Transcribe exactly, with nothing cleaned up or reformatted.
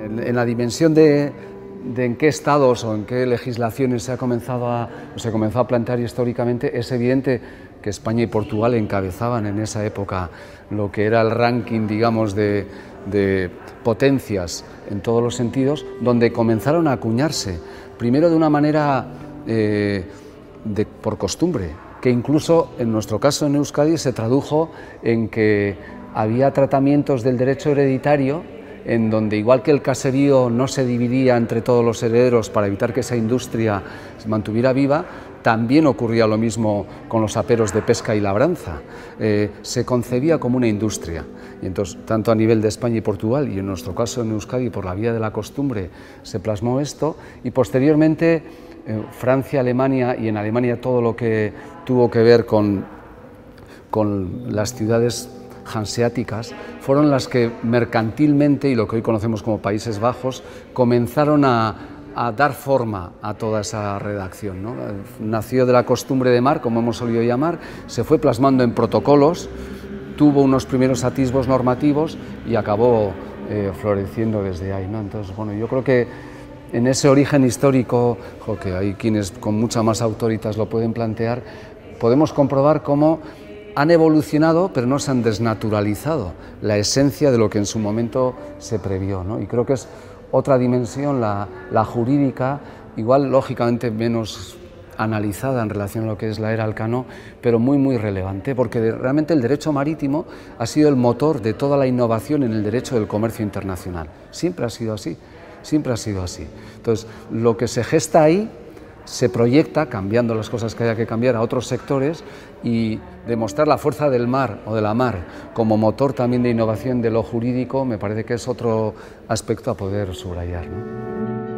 En, en la dimensión de, de en qué estados o en qué legislaciones se ha comenzado a, se comenzó a plantear históricamente, es evidente que España y Portugal encabezaban en esa época lo que era el ranking, digamos, de, de potencias en todos los sentidos, donde comenzaron a acuñarse, primero de una manera eh, de, por costumbre, que incluso en nuestro caso en Euskadi se tradujo en que había tratamientos del derecho hereditario en donde, igual que el caserío no se dividía entre todos los herederos para evitar que esa industria se mantuviera viva, también ocurría lo mismo con los aperos de pesca y labranza. Eh, se concebía como una industria, y entonces, tanto a nivel de España y Portugal, y en nuestro caso en Euskadi, por la vía de la costumbre, se plasmó esto, y posteriormente eh, Francia, Alemania, y en Alemania todo lo que tuvo que ver con, con las ciudades hanseáticas, fueron las que mercantilmente, y lo que hoy conocemos como Países Bajos, comenzaron a, a dar forma a toda esa redacción, ¿no? Nació de la costumbre de mar, como hemos solido llamar, se fue plasmando en protocolos, tuvo unos primeros atisbos normativos y acabó eh, floreciendo desde ahí, ¿no? Entonces, bueno, yo creo que en ese origen histórico, jo, que hay quienes con mucha más autoritas lo pueden plantear, podemos comprobar cómo han evolucionado, pero no se han desnaturalizado la esencia de lo que en su momento se previó, ¿no? Y creo que es otra dimensión, la, la jurídica, igual lógicamente menos analizada en relación a lo que es la era Elcano, pero muy muy relevante, porque de, realmente el derecho marítimo ha sido el motor de toda la innovación en el derecho del comercio internacional. Siempre ha sido así, siempre ha sido así. Entonces, lo que se gesta ahí se proyecta, cambiando las cosas que haya que cambiar, a otros sectores, y demostrar la fuerza del mar o de la mar como motor también de innovación de lo jurídico me parece que es otro aspecto a poder subrayar, ¿no?